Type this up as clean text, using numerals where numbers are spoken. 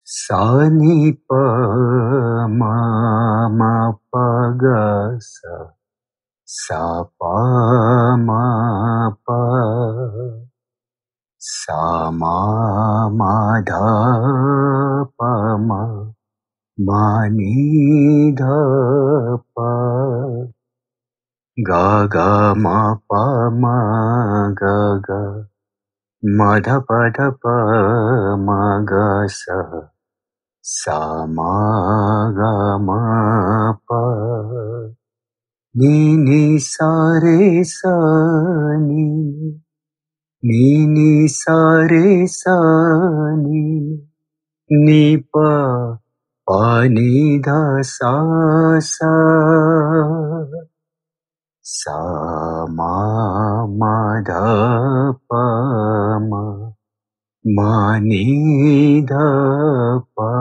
सा नि प म म प ग सा सा प म प सा म म ध प म म नि ध प ग ग म प म ग ग म ध प ध प म ग सा सा म ग म प नि नि सा रे सा नि नि नि सा रे सा नि नि प प नि ध सा सा सा म म ध प म म नि ध प